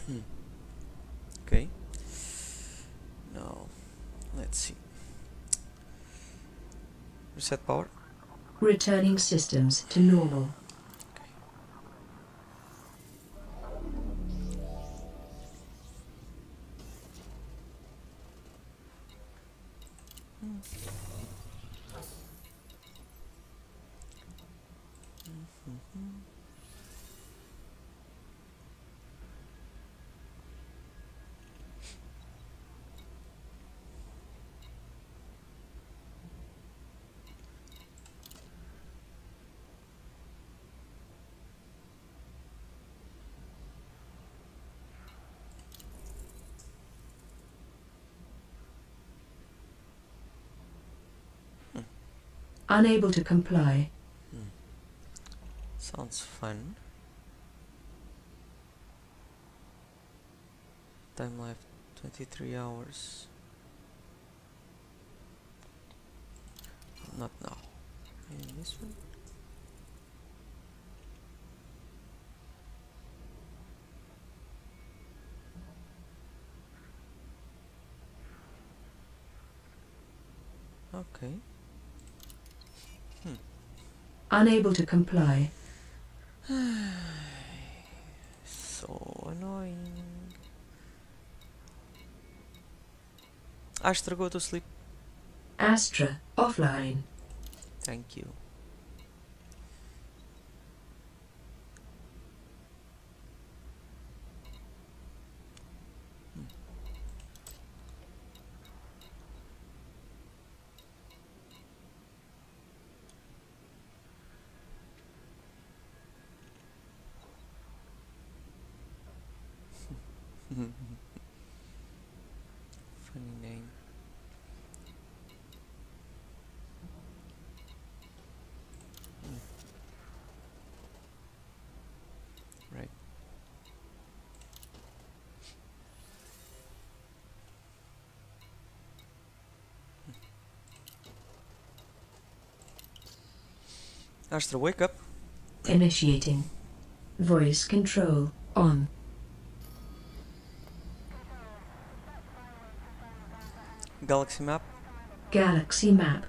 Okay. Now, let's see. Reset power. Returning systems to normal. Okay. Unable to comply. Sounds fun. Time left 23 hours. Not now. And this one. Okay. Unable to comply. So annoying. Astra, go to sleep. Astra offline. Thank you. Funny name. Right. Astra, wake up. Initiating. Voice control on. Galaxy map. Galaxy map.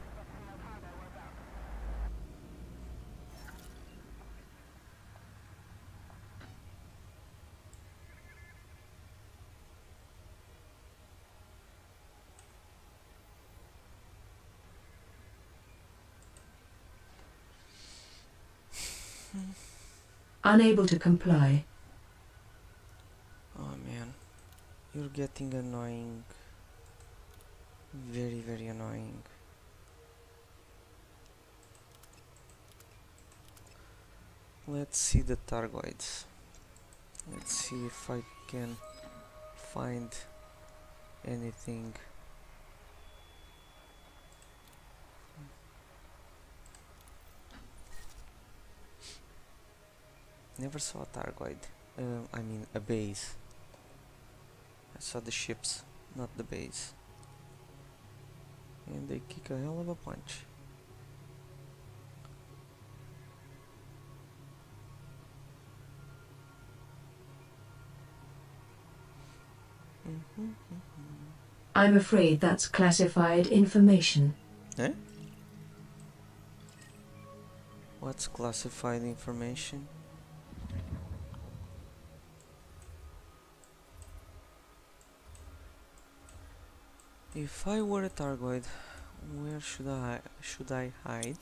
Unable to comply. Oh man, you're getting annoying. Very, very annoying. Let's see the Targoids. Let's see if I can find anything. Never saw a Targoid. I mean a base. I saw the ships, not the base. And they kick a hell of a punch. I'm afraid that's classified information. Eh? What's classified information? If I were a Targoid, where should I hide?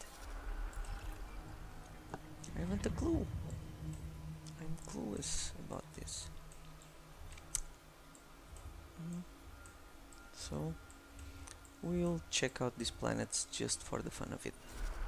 I haven't a clue. I'm clueless about this. So we'll check out these planets just for the fun of it.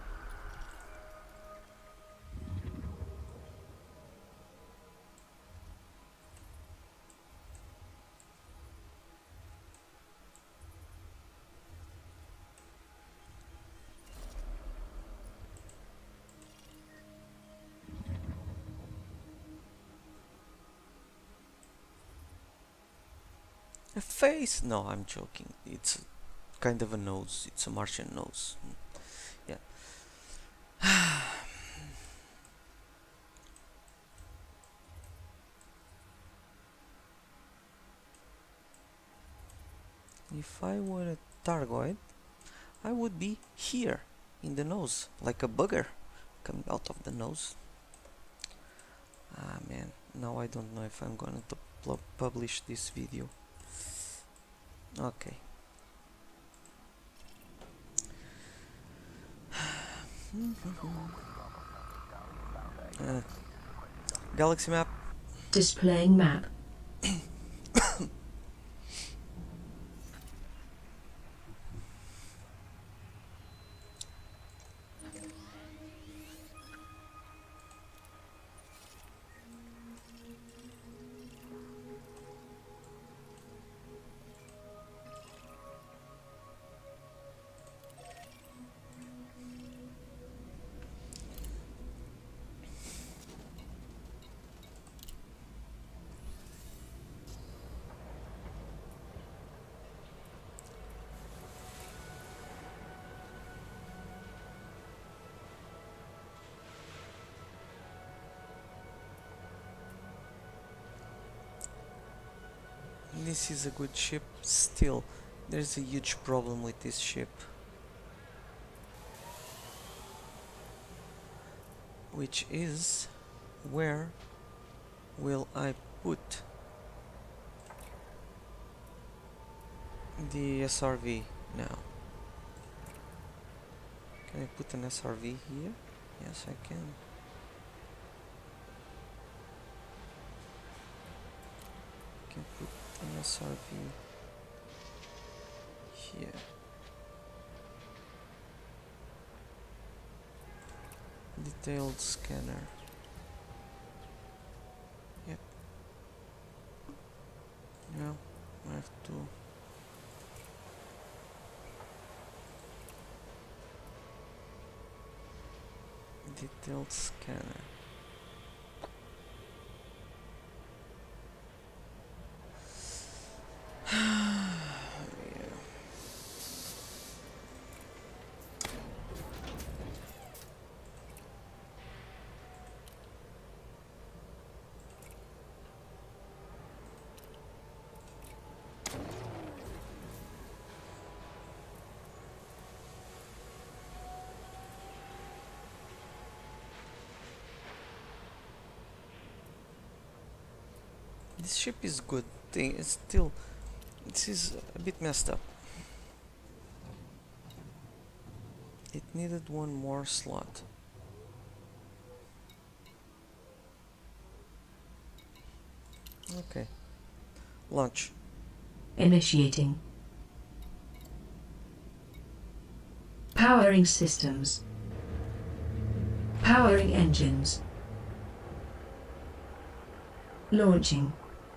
A face? No, I'm joking. It's kind of a nose. It's a Martian nose. Yeah. If I were a Targoid, I would be here in the nose, like a bugger coming out of the nose. Ah man, now I don't know if I'm gonna publish this video. Okay. Galaxy map. Displaying map. This is a good ship. Still, there's a huge problem with this ship, which is, where will I put the SRV now? Can I put an SRV here? Yes, I can. Can put an SRV here. Detailed scanner. Yep. Yeah, I have to. Detailed scanner. This ship is good. It's still, this is a bit messed up. It needed one more slot. Okay. Launch. Initiating. Powering systems. Powering engines. Launching.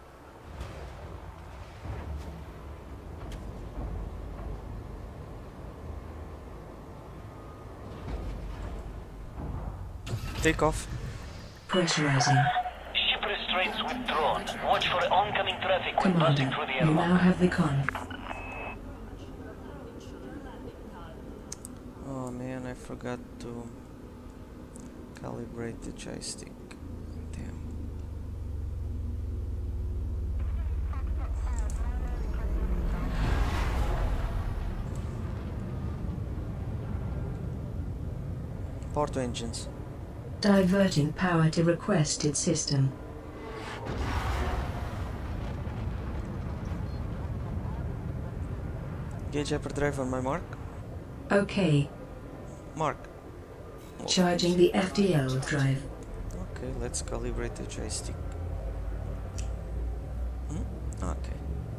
Take off. Pressurizing. Ship restraints withdrawn. Watch for oncoming traffic when passing Commander, through the you now airlock. have the con. Oh man, I forgot to calibrate the joystick. Damn. Power to engines. Diverting power to requested system. Gauge hyperdrive on my mark. Okay. Mark. Charging the FDL drive. Okay, let's calibrate the joystick. Okay.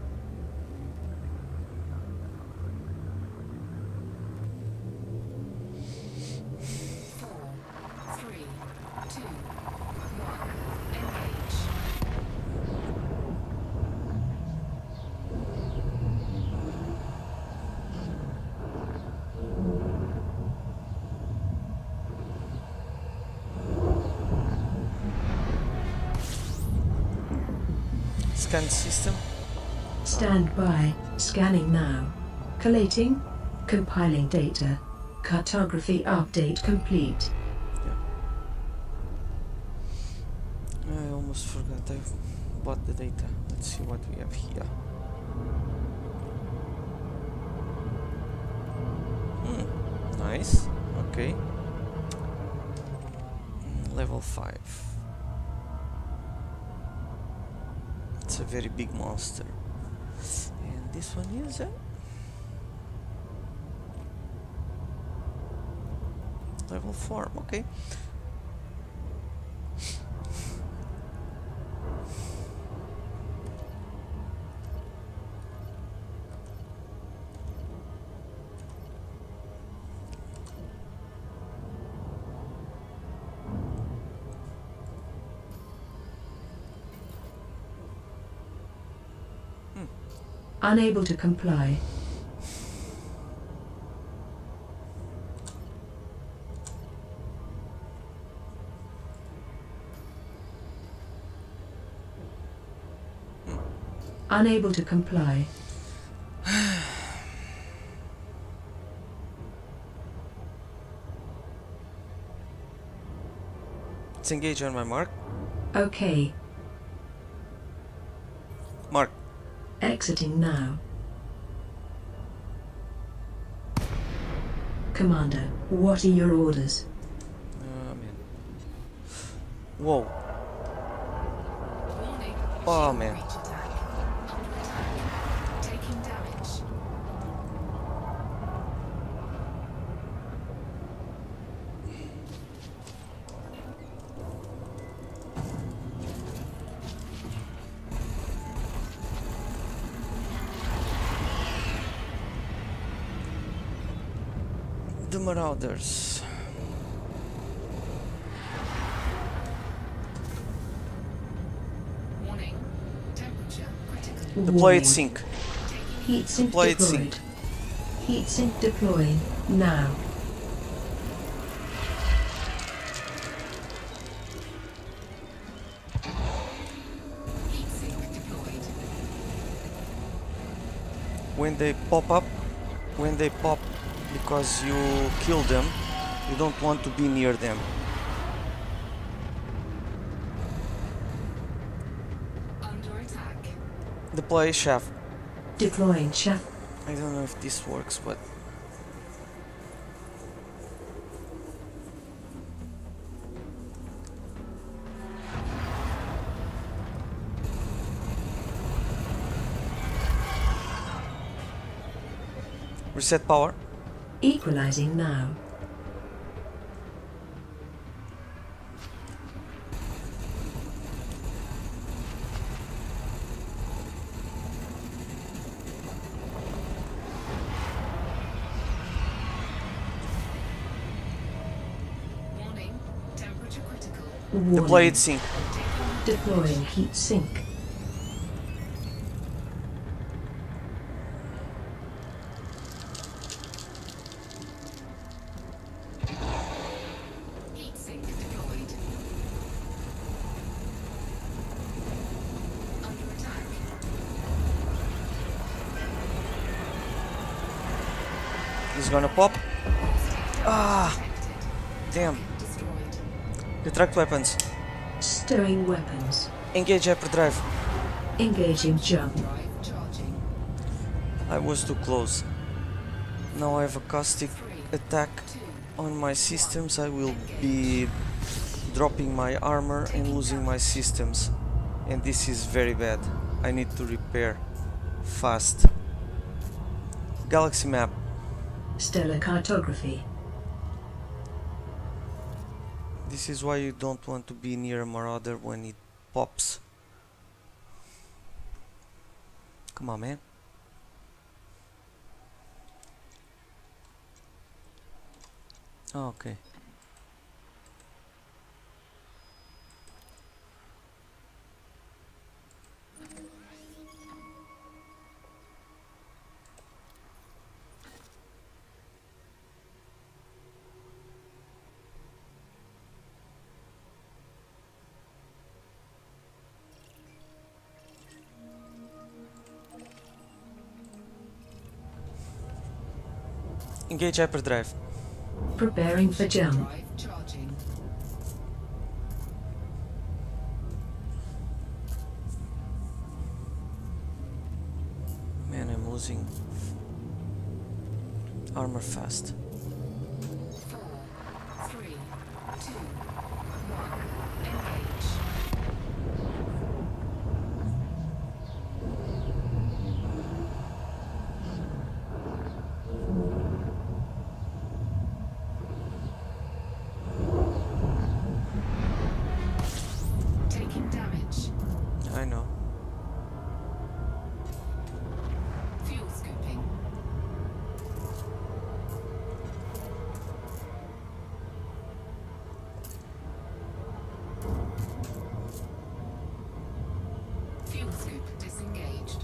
Scan system. Stand by. Scanning now. Collating. Compiling data. Cartography update complete. I almost forgot I bought the data. Let's see what we have here. Nice. Okay. Level 5. It's a very big monster. And this one is level 4. Okay. Unable to comply. Unable to comply. Let's engage on my mark. Okay. Mark. Exiting now. Commander, what are your orders? Man. Whoa. Oh man. Taking damage. The Marauders. Warning. Temperature critical. The Warning. blade sink. Heat sink Blade deployed. sink. Heat sink deploying now. Heat sink deployed. When they pop up, when they pop because you kill them, you don't want to be near them. Under attack. Deploy shaft. Deploying shaft. I don't know if this works, but reset power. Equalizing now. Warning. Temperature critical. Warning. The blade sink. Deploying heat sink. Heat sink deployed. Under attack. He's gonna pop. Ah, Detected. damn. Destroyed. Retract weapons. Stowing weapons. Engage hyperdrive. Engaging jump. Drive charging. I was too close. Now I have a caustic 3, attack 2, on my systems. I will be dropping my armor and losing my systems. And this is very bad. I need to repair fast. Galaxy map. Stellar cartography. This is why you don't want to be near a marauder when it pops. Come on, man. Okay. Engage hyperdrive. Preparing for jump. drive charging. Man, I'm losing armor fast. Mining scoop disengaged.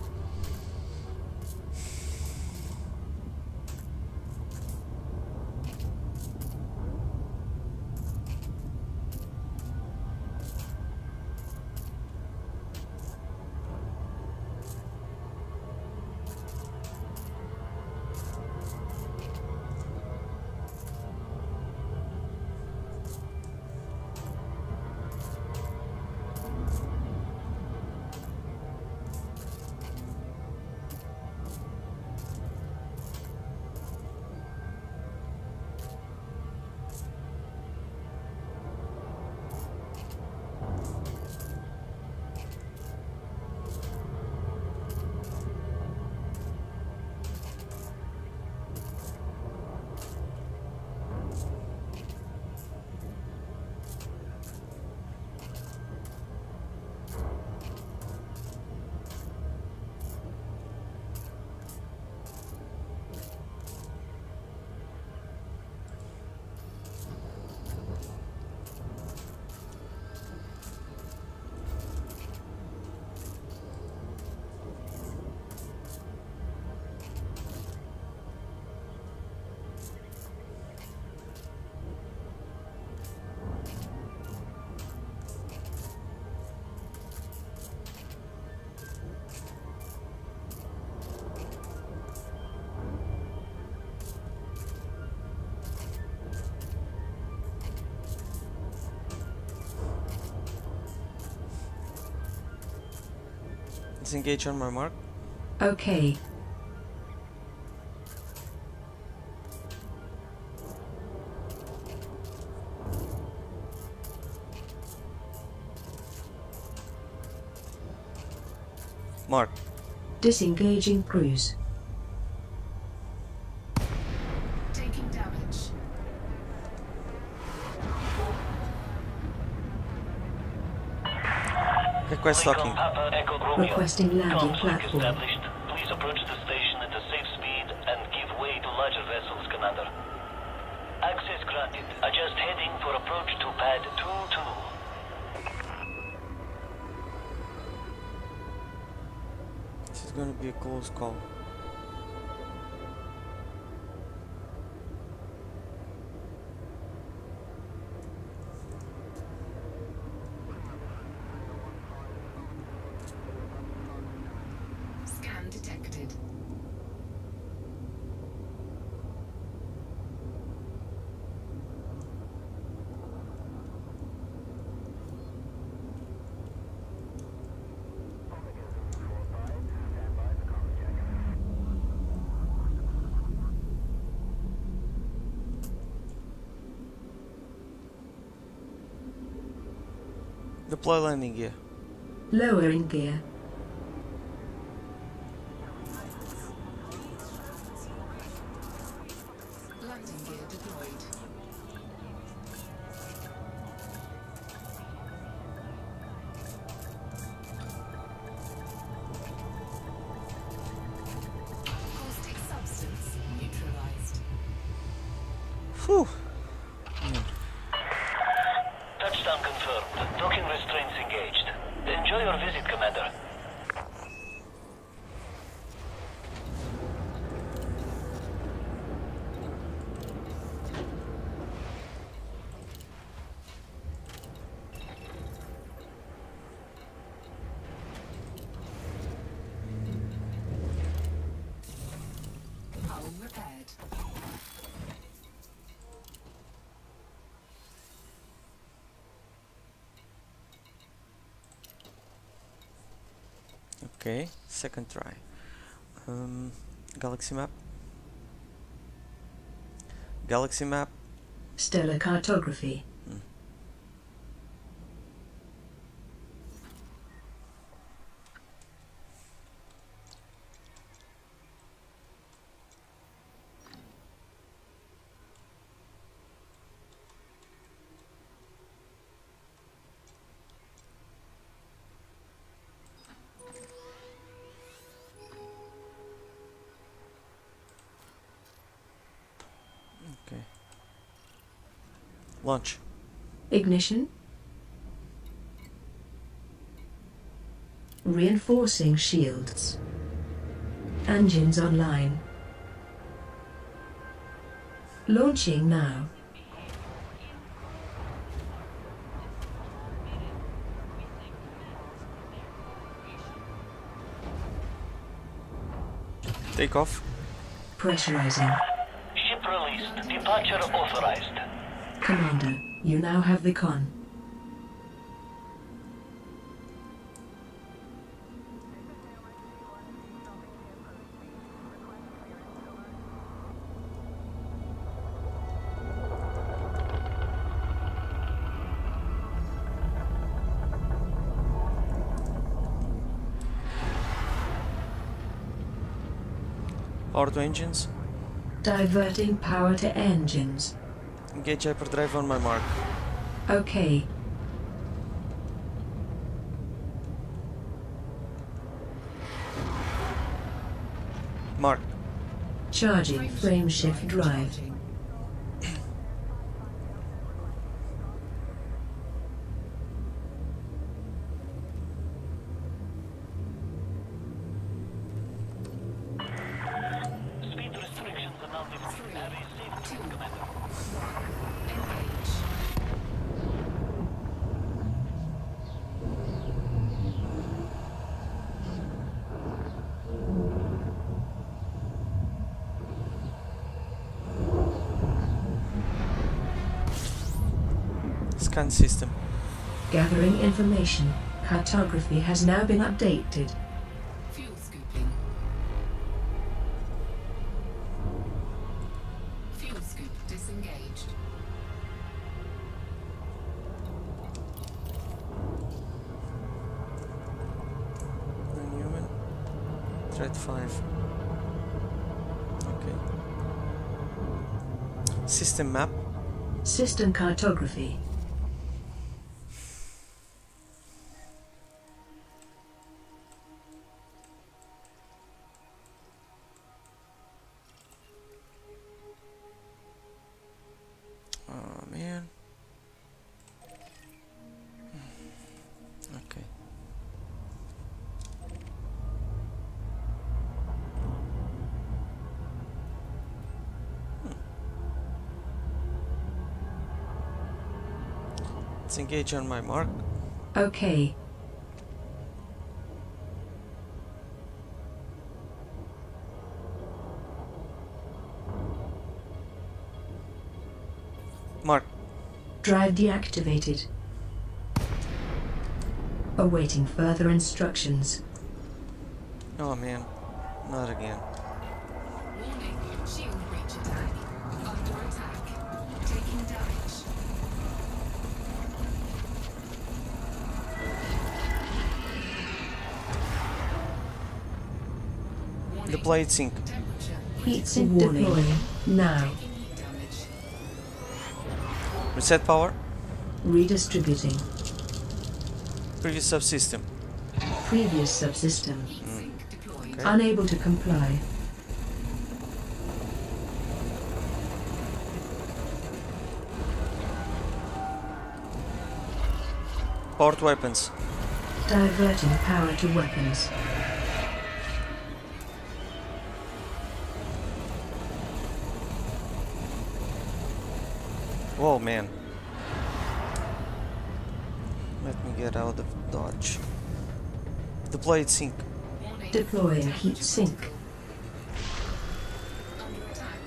Disengage on my mark. Okay. Mark. Disengaging cruise. Taking damage. Request Recon talking. Papa Echo Romeo. Requesting landing Comms link platform. established. Please approach the station at a safe speed and give way to larger vessels, Commander. Access granted. Adjust heading for approach to pad 2-2. This is gonna be a close call. Scan detected. Deploy landing gear. Lowering gear. Landing gear deployed. Caustic substance neutralized. Whew. Touchdown confirmed. Docking restraints engaged. Enjoy your visit, Commander. Hull repaired. Okay, second try. Galaxy map. Galaxy map. Stellar cartography. Okay. Launch. Ignition. Reinforcing shields. Engines online. Launching now. Take off. Pressurizing. Ship released. Departure authorized. Commander, you now have the con. Power to engines. Diverting power to engines. Engage hyperdrive on my mark. Okay. Mark. Charging frameshift drive. Charging. Speed restrictions are now lifted. Have a safe trip, Commander. Engage. Scan system. Gathering information. Cartography has now been updated. Fuel scooping. Fuel scoop disengaged. Newman. Threat 5. Okay. System map. System cartography. Oh man. Okay. Let's engage on my mark. Okay. Mark. Drive deactivated. Awaiting further instructions. Oh man. Not again. Warning. Shield breach attack. Under attack. Taking damage. Warning. Deploy it sync. Temperature. Heat sink deploying. Now. Taking heat damage. Reset power. Redistributing. Previous subsystem. Previous subsystem. Heat sink deployed. Okay. Unable to comply. Power to weapons. Diverting power to weapons. Whoa man. Let me get out of dodge. Deploy it sync. Warning. Deploying heat sink. Under attack.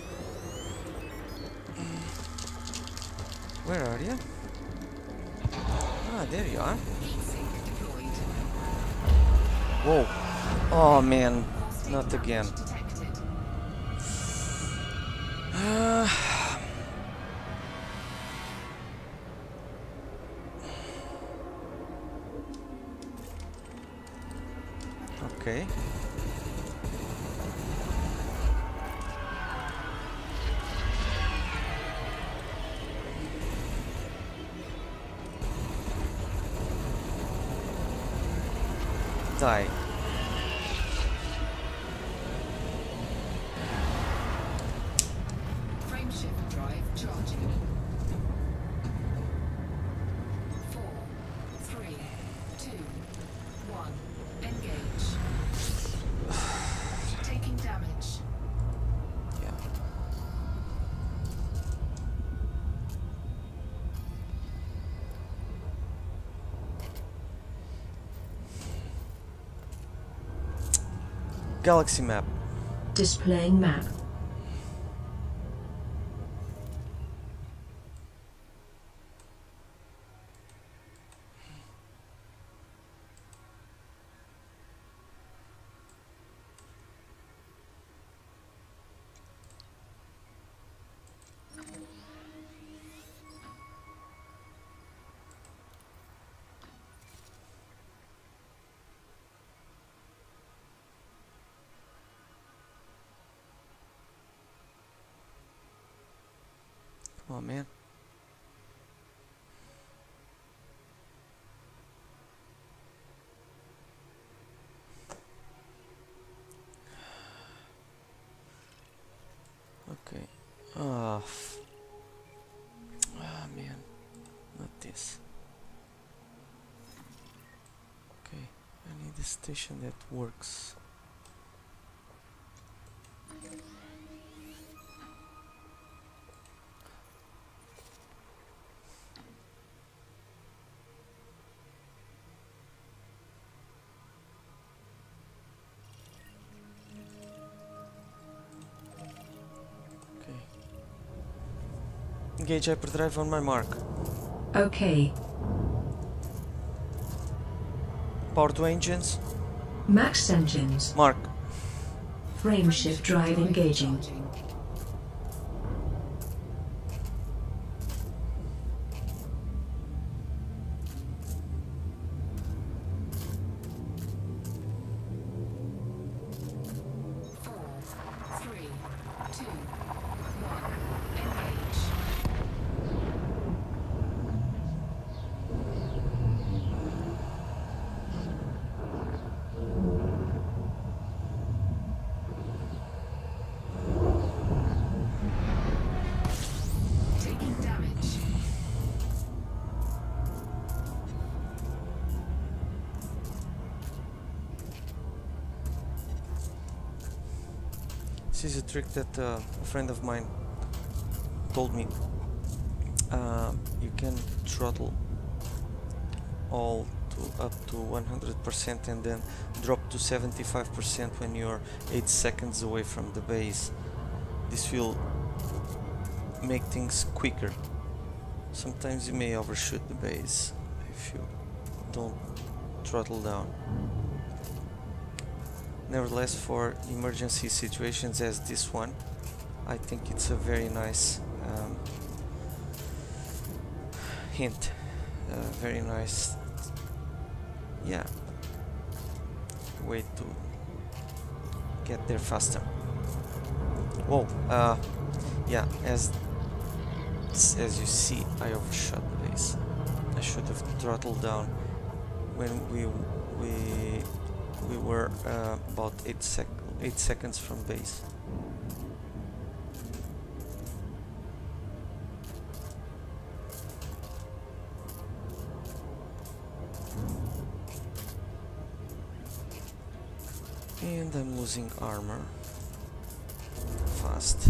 Where are you? Ah, there you are. Heat sink deployed. Whoa. Oh man. Not again. Detected. Okay. Die. Frameshift drive charging. 4, 3, 2, 1. Galaxy map. Displaying map. Oh man. Okay. Man, not this. Okay, I need a station that works. Engage hyperdrive on my mark. Okay. Power to engines. Max engines. Mark. Frameshift drive engaging. Charging. 4, 3, 2, 1. Engage. Taking damage. This is a trick that a friend of mine told me. You can throttle all to up to 100% and then drop to 75% when you're 8 seconds away from the base. This will make things quicker. Sometimes you may overshoot the base if you don't throttle down. Nevertheless, for emergency situations as this one, I think it's a very nice hint. Very nice, yeah, way to get there faster. Whoa, yeah, as you see, I overshot the base. I should have throttled down when we were about 8 seconds from base. And I'm losing armor fast.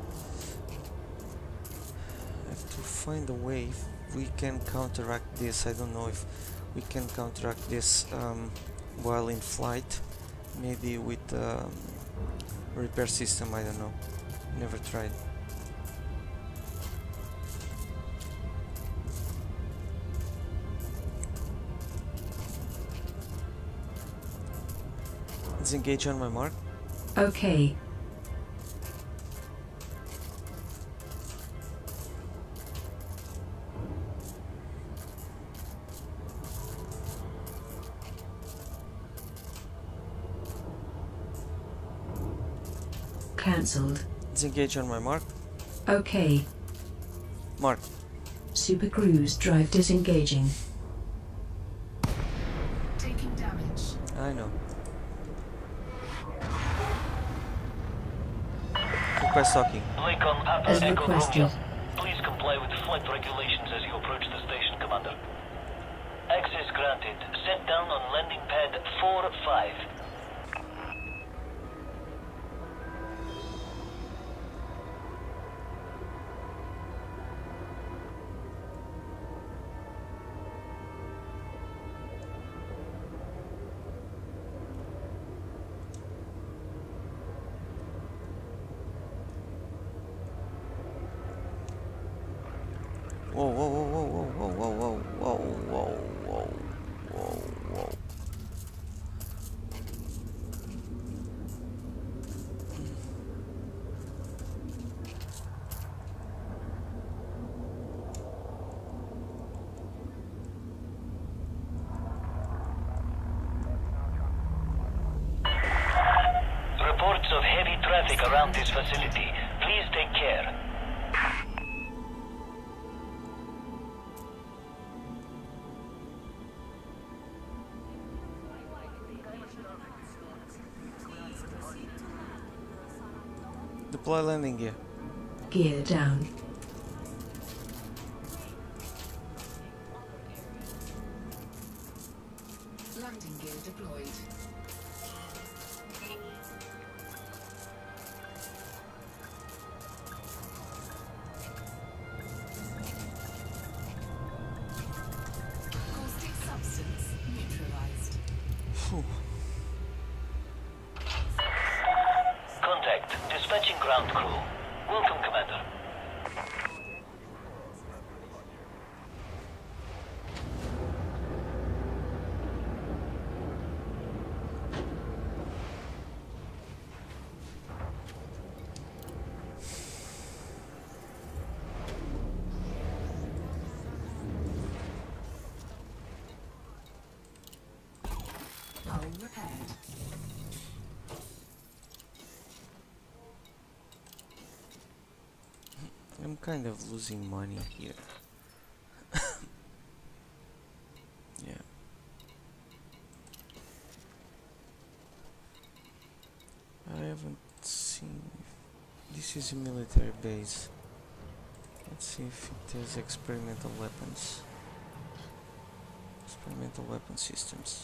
I have to find a way if we can counteract this. I don't know if we can counteract this while in flight. Maybe with a repair system, I don't know. Never tried. Let's engage on my mark. Okay. Cancelled. Let's engage on my mark. Okay. Mark. Super Cruise drive disengaging. Taking damage. I know. Request talking. Lincoln Papa As Echo requested. Romeo. Please comply with flight regulations as you approach the station, Commander. Access granted. Set down on landing pad 4-5. Whoa, whoa, whoa, whoa, whoa, whoa, whoa, whoa, whoa, whoa, whoa, whoa. Reports of heavy traffic around this facility. Please take care. Deploy landing gear. Gear down. Landing gear deployed. Caustic substance neutralized. Phew. Contact. Dispatching ground crew. Welcome, Commander. Hull repaired. I'm kind of losing money here. Yeah. I haven't seen. This is a military base. Let's see if it has experimental weapons. Experimental weapon systems.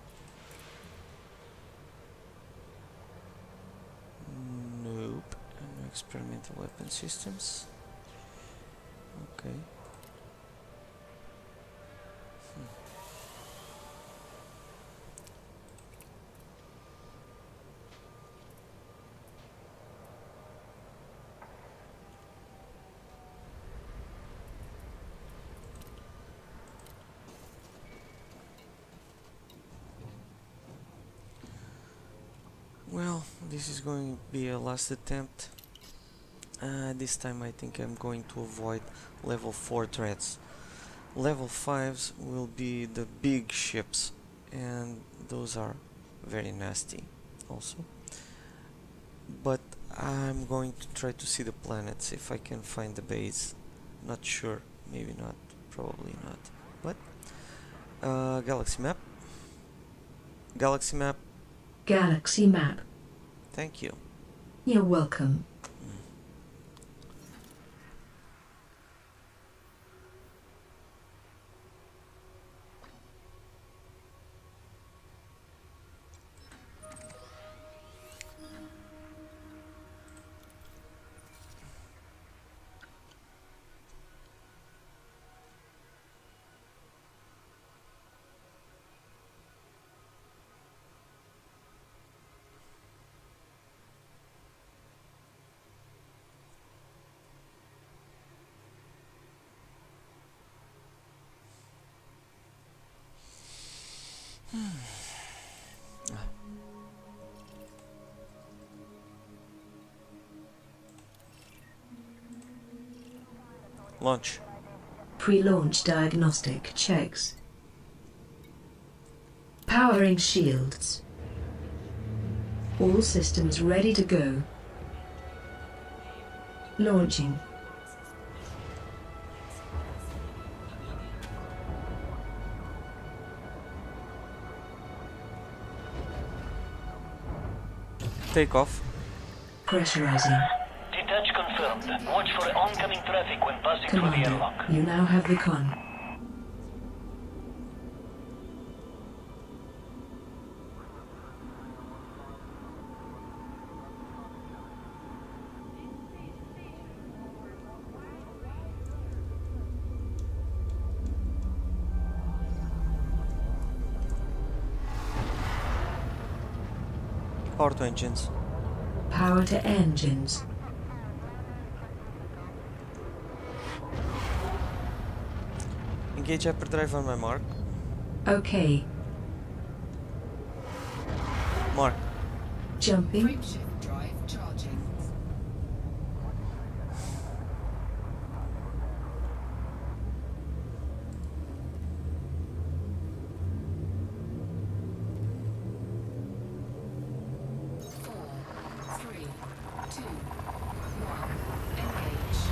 Nope. No experimental weapon systems. Okay. Well, this is going to be a last attempt. This time I think I'm going to avoid level 4 threats. Level 5s will be the big ships, and those are very nasty also. But I'm going to try to see the planets if I can find the base. Not sure, maybe not, probably not. But galaxy map. Galaxy map. Galaxy map. Thank you. You're welcome. Launch. Pre-launch diagnostic checks. Powering shields. All systems ready to go. Launching. Take off. Pressurizing. Detach confirmed. Watch for oncoming traffic when passing through the Commander, airlock. you now have the con. Power to engines. Power to engines. Engage hyperdrive on my mark. Okay. Mark. Jumping. Frameshift drive charging. 4, 3, 2, 1. Engage.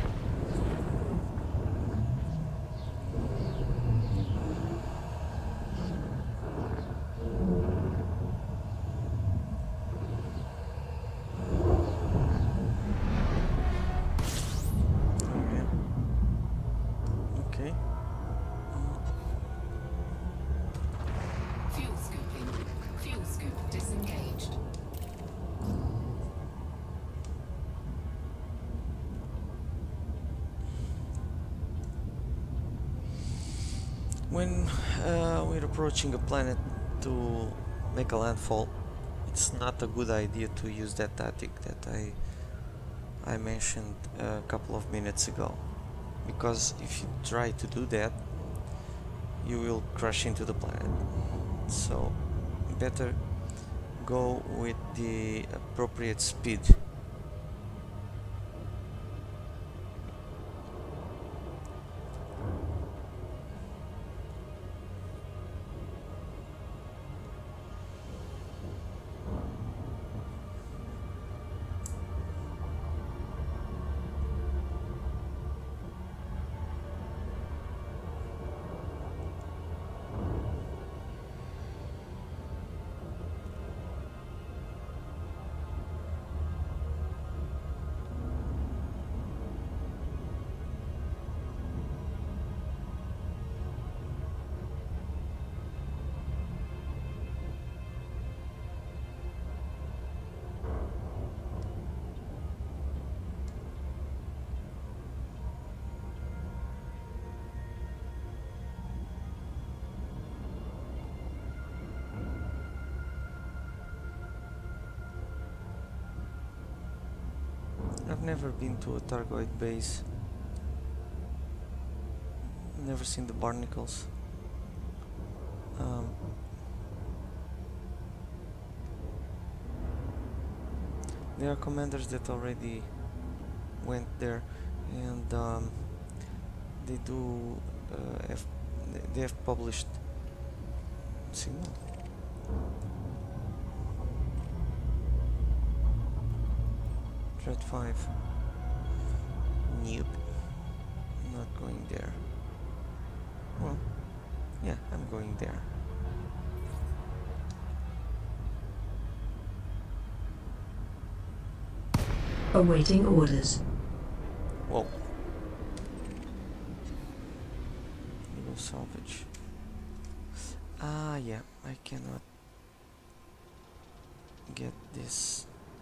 Okay. Fuel scooping. Fuel scoop disengaged. When we're approaching a planet to make a landfall, it's not a good idea to use that tactic that I mentioned a couple of minutes ago, because if you try to do that, you will crash into the planet. So better go with the appropriate speed. I've never been to a Targoid base. Never seen the barnacles. There are commanders that already went there, and they do they have published signal. Threat 5. Nope. Not going there. Well, yeah, I'm going there. Awaiting orders. Whoa. Illegal salvage. Ah, yeah, I cannot get this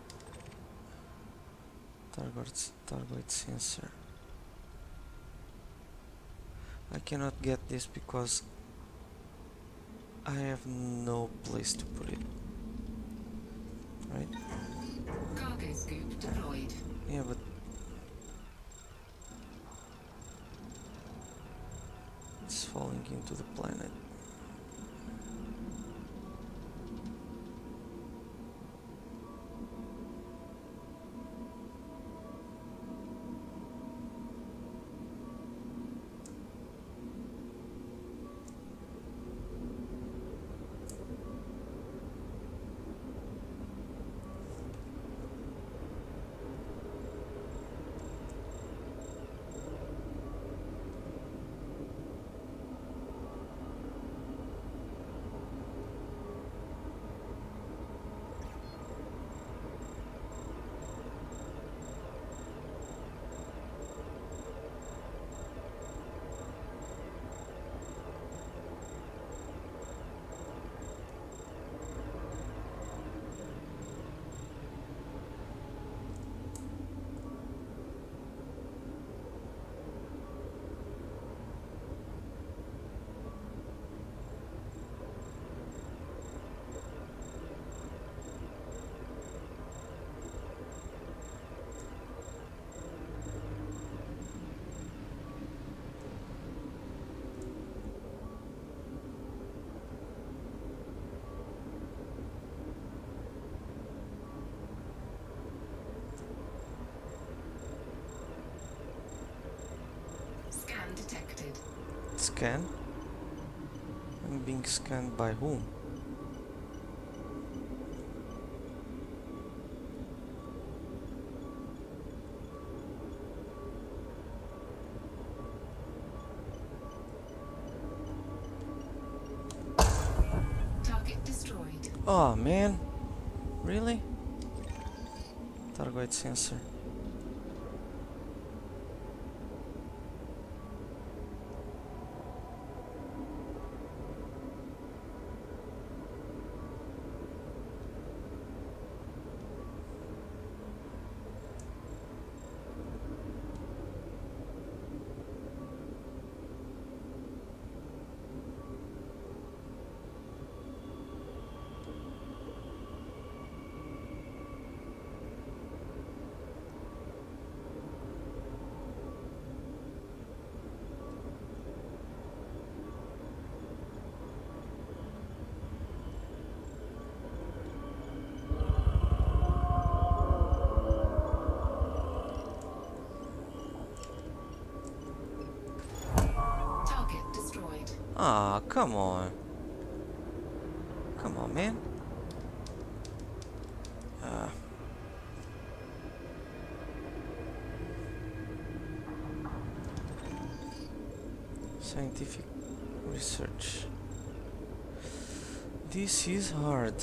Targoid sensor. I cannot get this because I have no place to put it. Right? Cargo scoop deployed. Yeah, but it's falling into the planet. scan. I'm being scanned by whom? Target destroyed. Oh man, really? Targoid sensor. Target destroyed. Ah, come on. Come on, man. Ah. Scientific research. This is hard.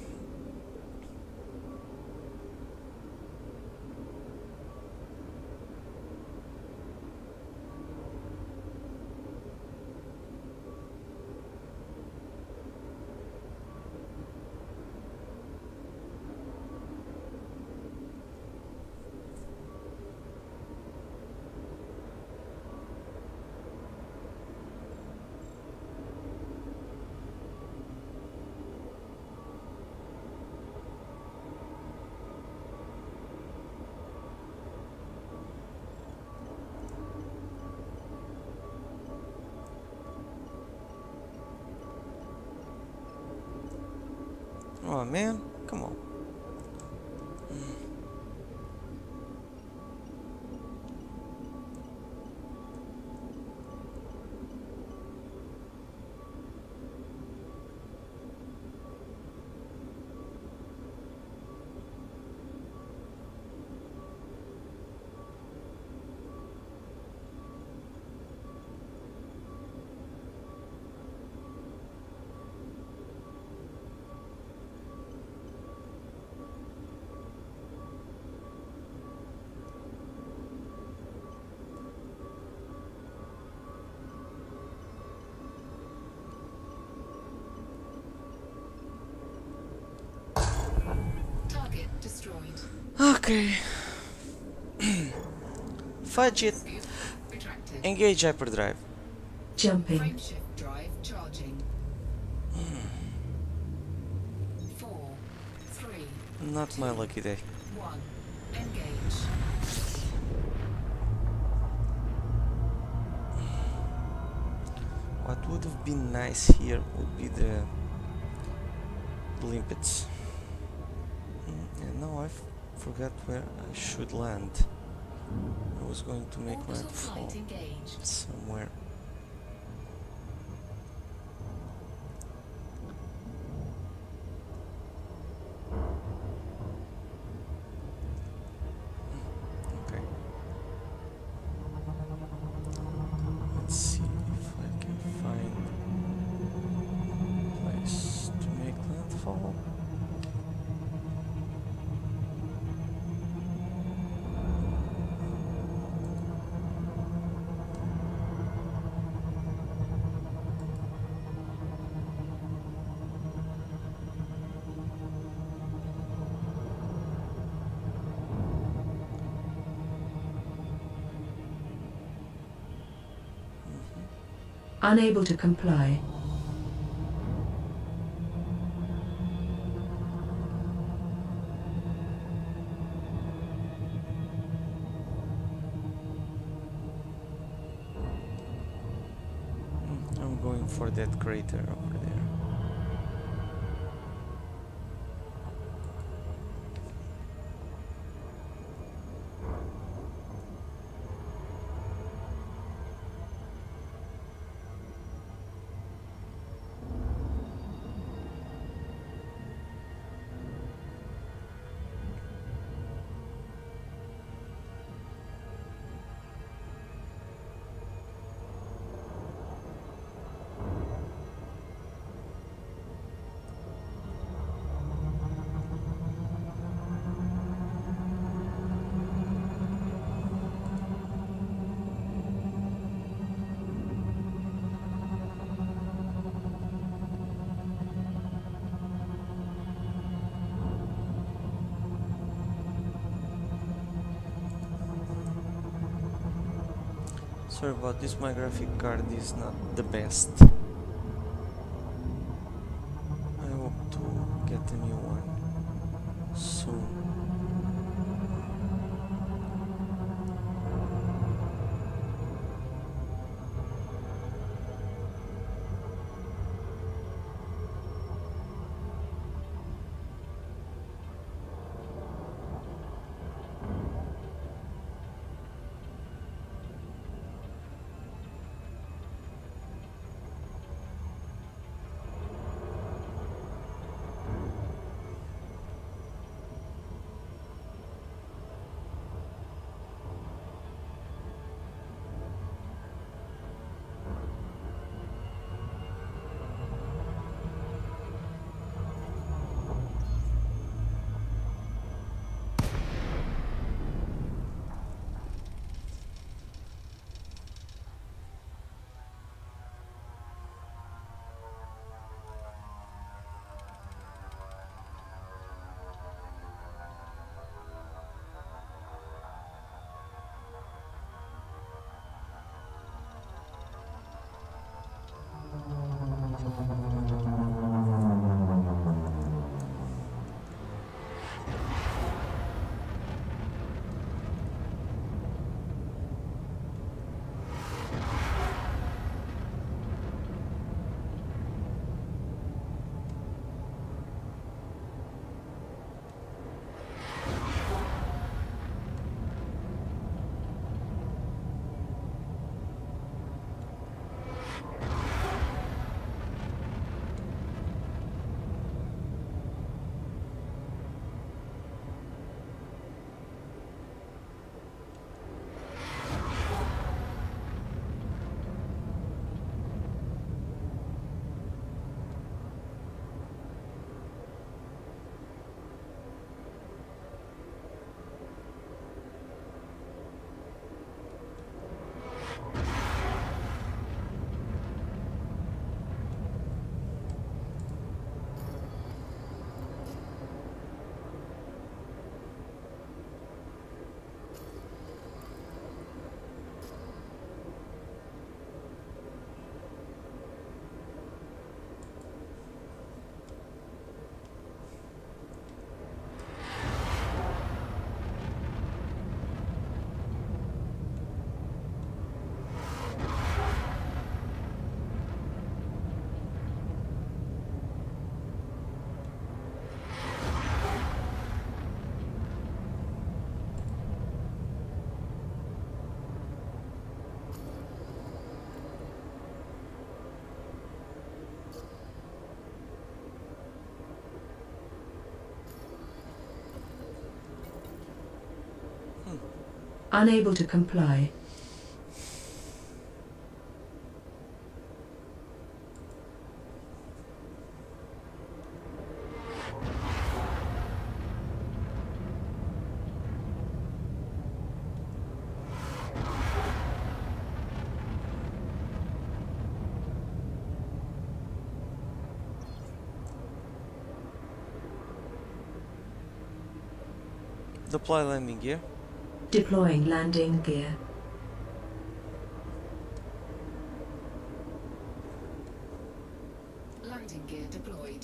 Oh man, come on. Target destroyed. Okay. Fudge it. Scoop retracted. Engage hyperdrive. Jumping. Frameshift drive charging. 4, 3, Not my lucky day. 1. Engage. What would have been nice here would be the limpets. And now I forgot where I should land. I was going to make my Orbital fall flight engaged. somewhere. Okay. Let's see if I can find a place to make landfall. Unable to comply. I'm going for that crater over there. Sorry about this, my graphic card is not the best. I hope to get a new one soon. Unable to comply. Deploy landing gear. Deploying landing gear. Landing gear deployed.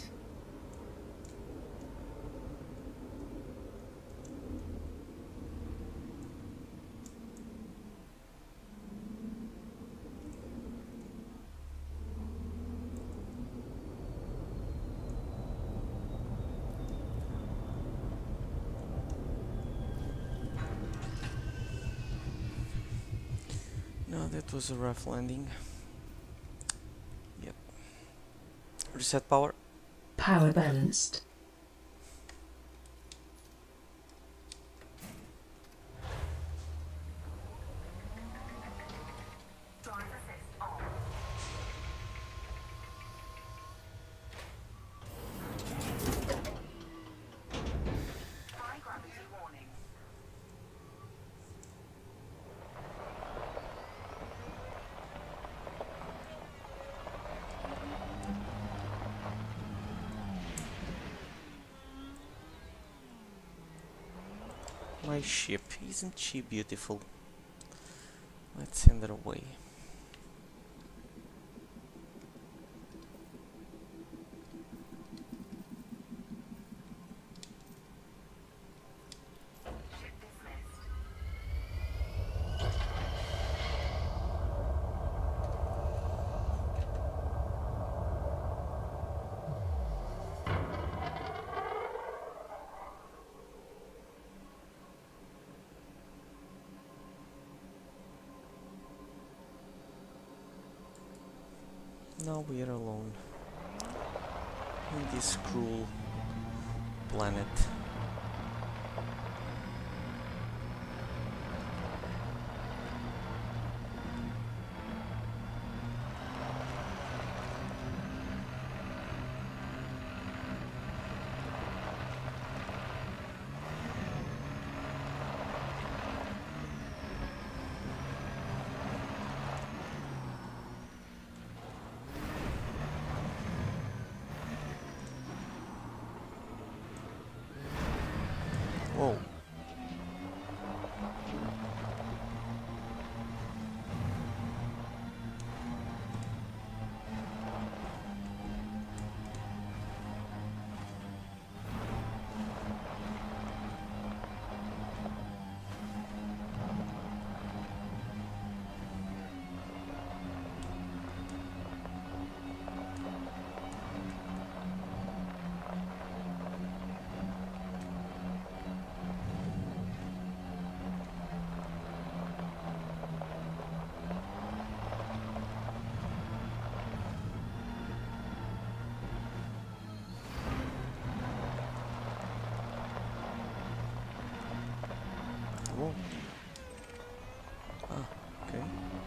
No, that was a rough landing. Yep. Reset power. Power balanced. My ship, isn't she beautiful? Let's send it away. Now we are alone in this cruel planet. Whoa. Whoa. Ah, okay.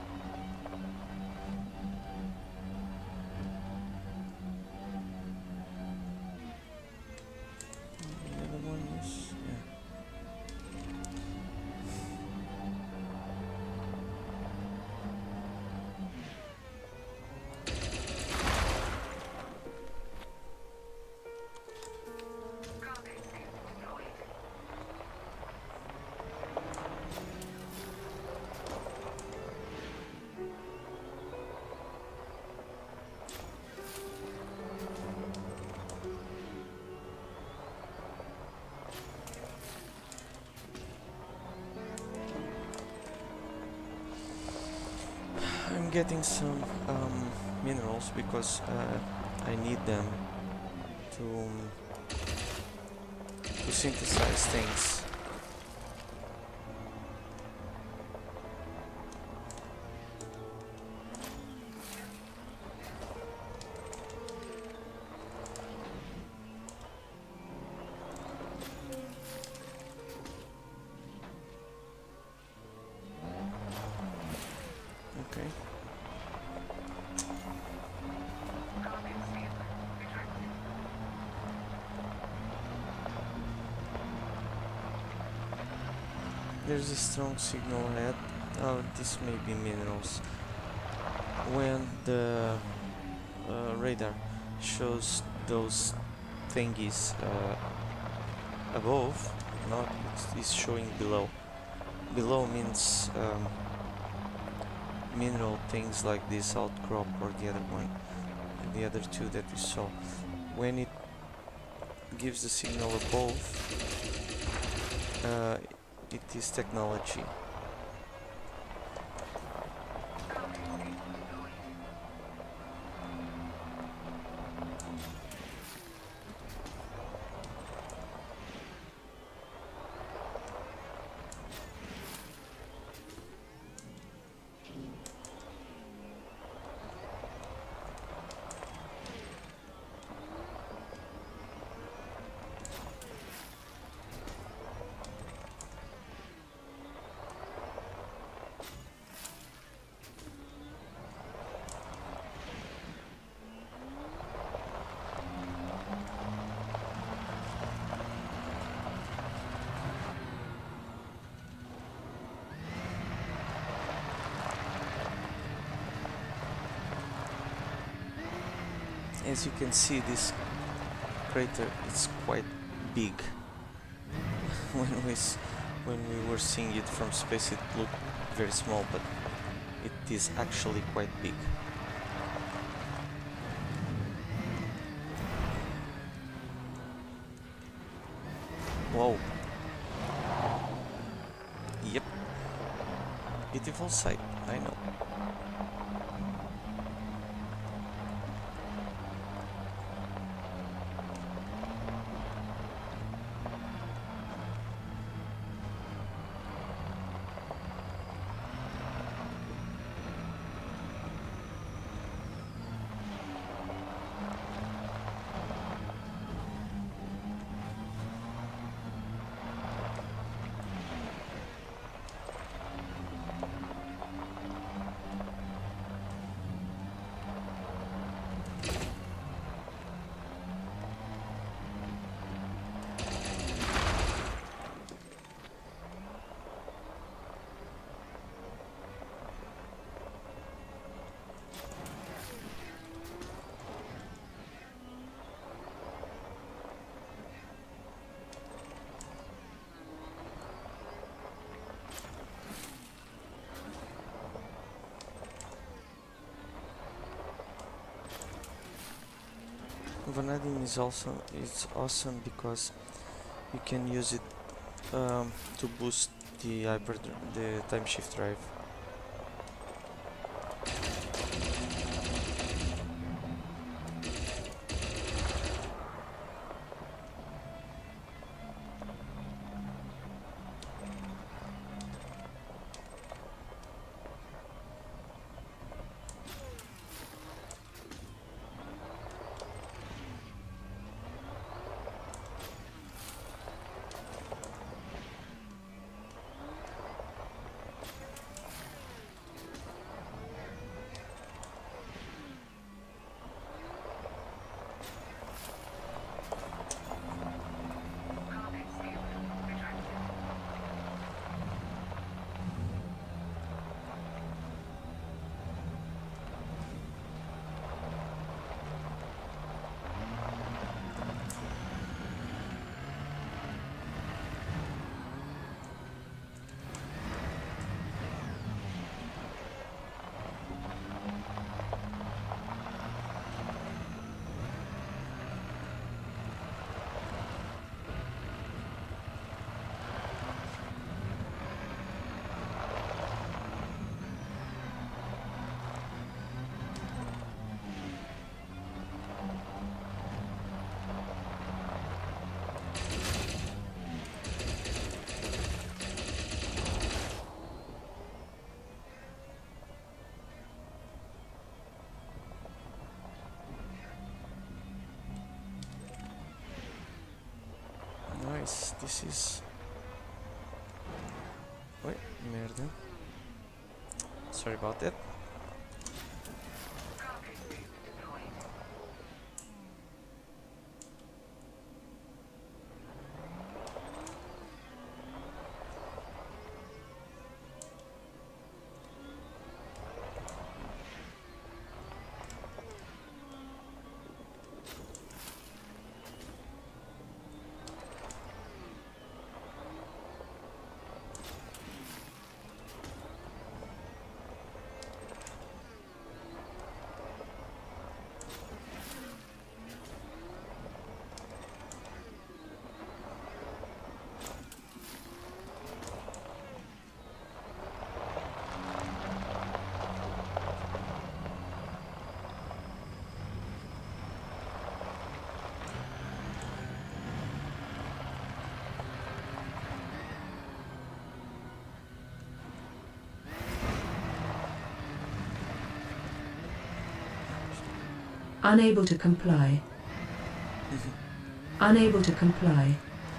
The other one is, yeah. I'm getting some minerals because I need them to synthesize things. Okay. There's a strong signal ahead. Oh, this may be minerals. When the radar shows those thingies above, not it's showing below. Below means mineral things like this outcrop or the other one, and the other two that we saw. When it gives the signal above, it is technology. As you can see, this crater is quite big. when we were seeing it from space, it looked very small, but It is actually quite big. Whoa. Yep. Beautiful sight, I know. Vanadium is also awesome because you can use it to boost the time shift drive. Nice, this is... Oi, merda. Sorry about that. Unable to comply. Unable to comply.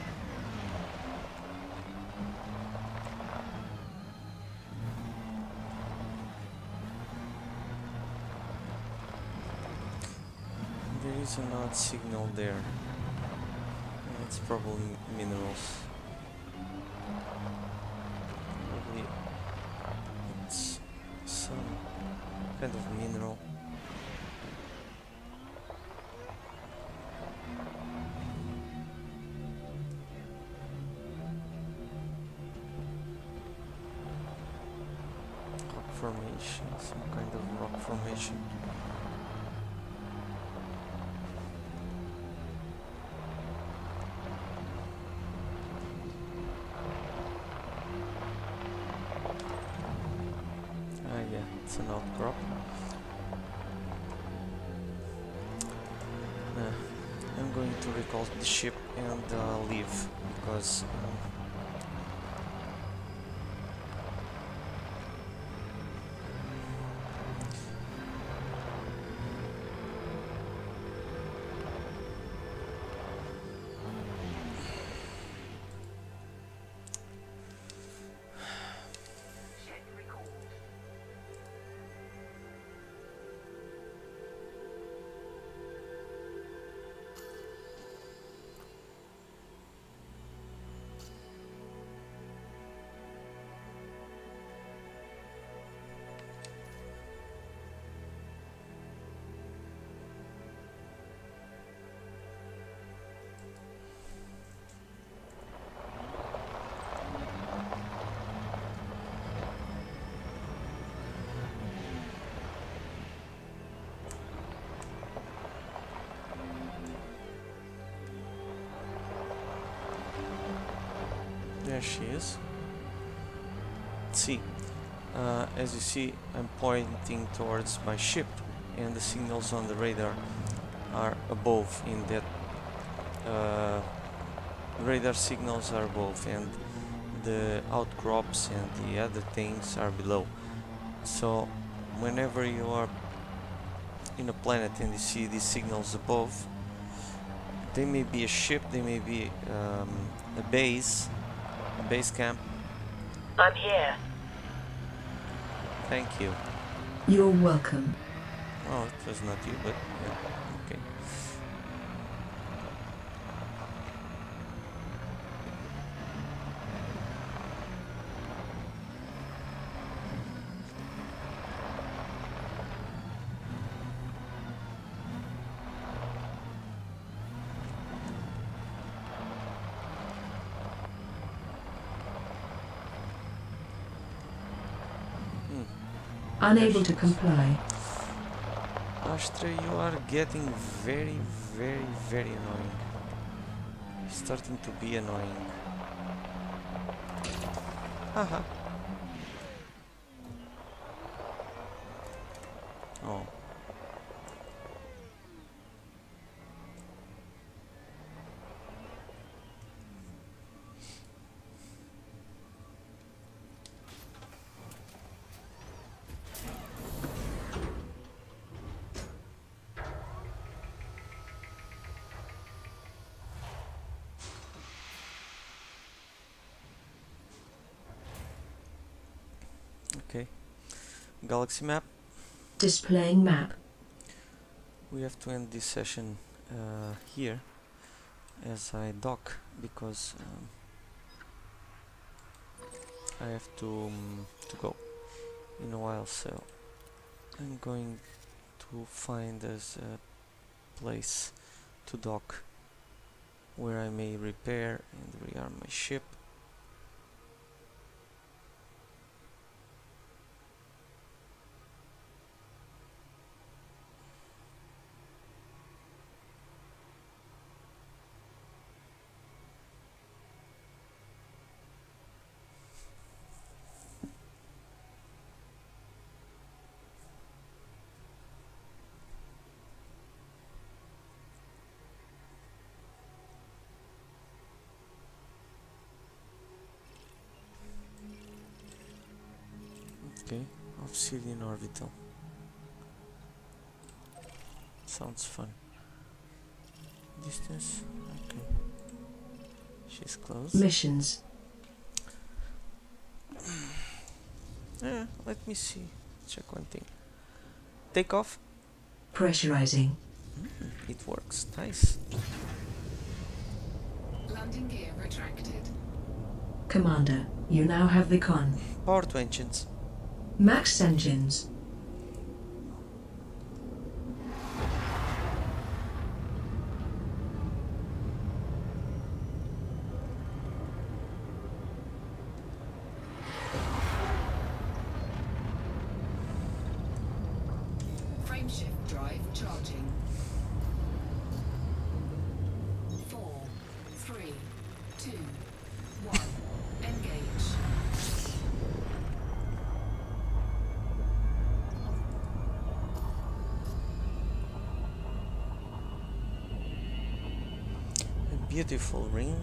There is an odd signal there. It's probably minerals. Probably it's some kind of mineral. formation, some kind of rock formation. Ah yeah, it's an outcrop. I'm going to recall the ship and leave because there she is. See, as you see, I'm pointing towards my ship, and the signals on the radar are above. In that radar signals are above, and the outcrops and the other things are below. So, whenever you are in a planet and you see these signals above, they may be a ship, they may be a base camp. I'm here. Thank you. You're welcome. Oh, it was not you, but yeah, okay. Unable to comply. Astra, you are getting very, very, very annoying. Starting to be annoying. Haha. Oh. Okay. Galaxy map. Displaying map. We have to end this session here as I dock because I have to go in a while, so I'm going to find us a place to dock where I may repair and rearm my ship. Okay, obsidian orbital. Sounds fun. Distance, okay. She's close. Missions. Yeah, let me see. Check one thing. Take off. Pressurizing. It works. Nice. Landing gear retracted. Commander, you now have the con. Power to engines. Max engines. beautiful ring.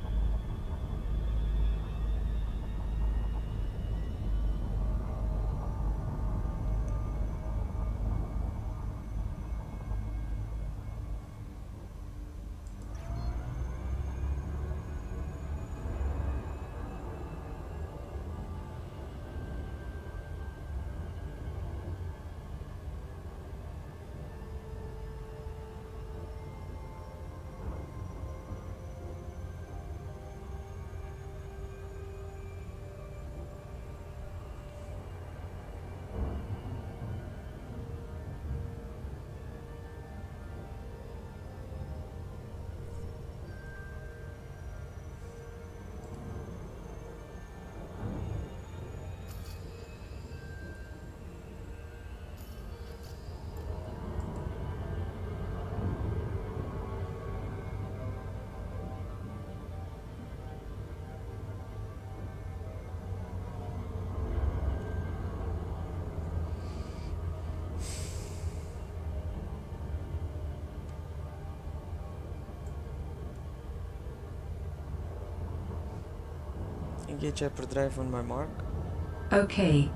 Engage hyperdrive on my mark. Okay.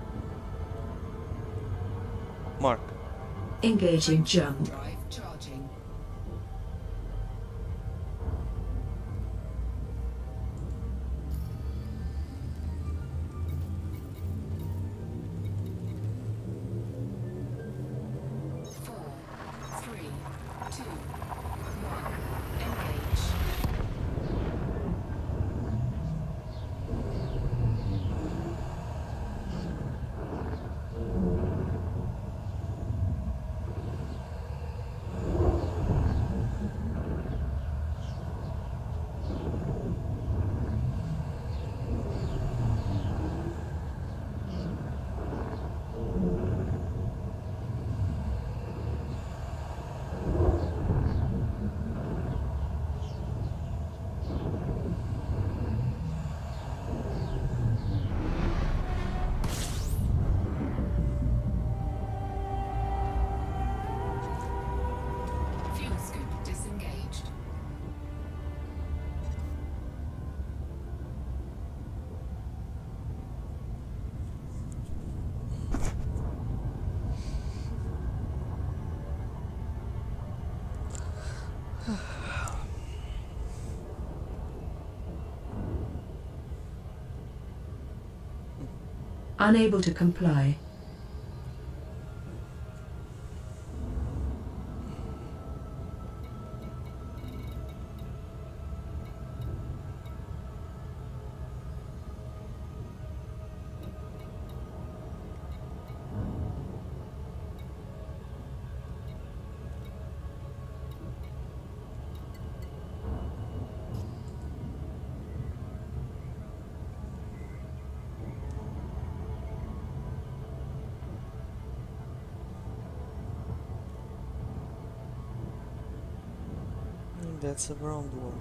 Mark. Engaging jump. Drive charging. Four, three, two, one. Engage. Fuel scoop disengaged. Unable to comply. That's a brown dwarf.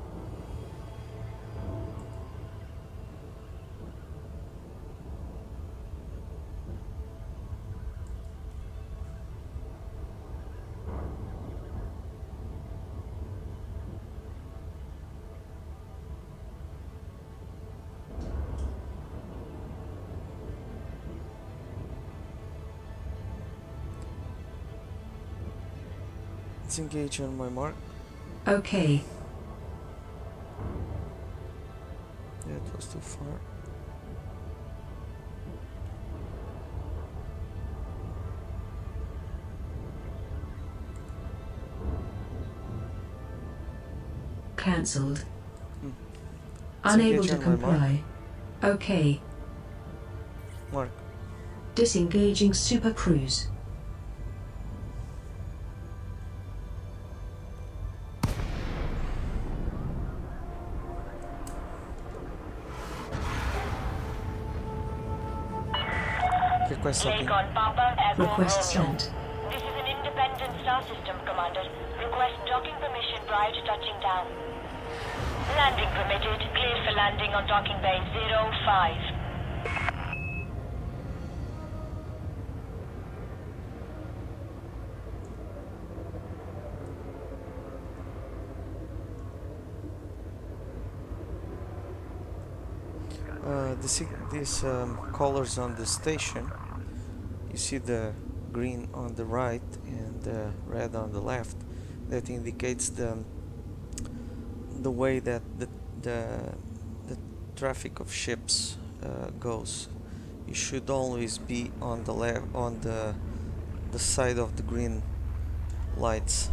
Let's engage on my mark. Okay. That was too far. Cancelled. Hmm. Unable Disengage to on my mark. comply. Okay. Mark. Disengaging Super Cruise. Request docking. Lake on Papa, Echo Request Romeo. sent. This is an independent star system, Commander. Request docking permission prior to touching down. Landing permitted. Clear for landing on docking bay 05. these colors on the station. You see the green on the right and the red on the left. That indicates the way that the traffic of ships goes. You should always be on the left, on the side of the green lights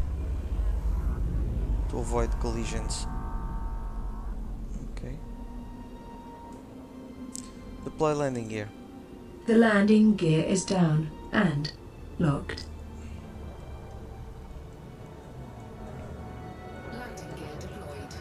to avoid collisions. Okay. Deploy landing gear. The landing gear is down and locked. Landing gear deployed.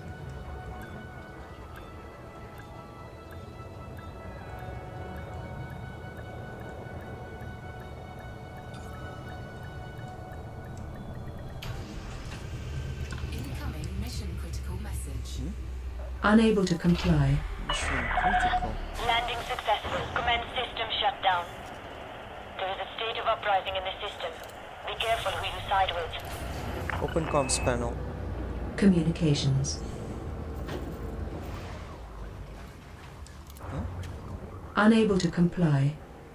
Incoming mission critical message. Unable to comply. Mission critical. Landing successful. Commence system shutdown. There is a state of uprising in the system. Be careful who you side with. Open comms panel. Communications. Huh? Unable to comply.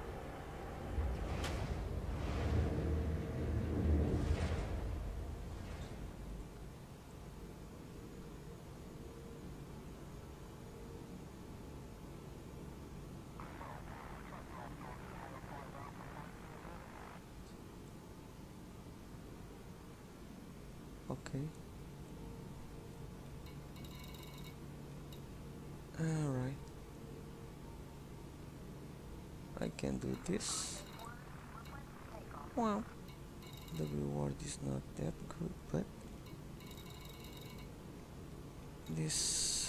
Okay. Alright. I can do this. Well, the reward is not that good, but this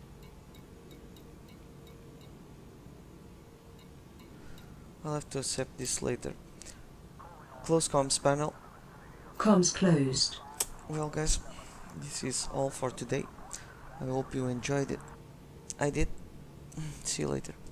I'll have to accept this later. Close comms panel. Comms closed. Well guys, this is all for today. I hope you enjoyed it. I did. See you later.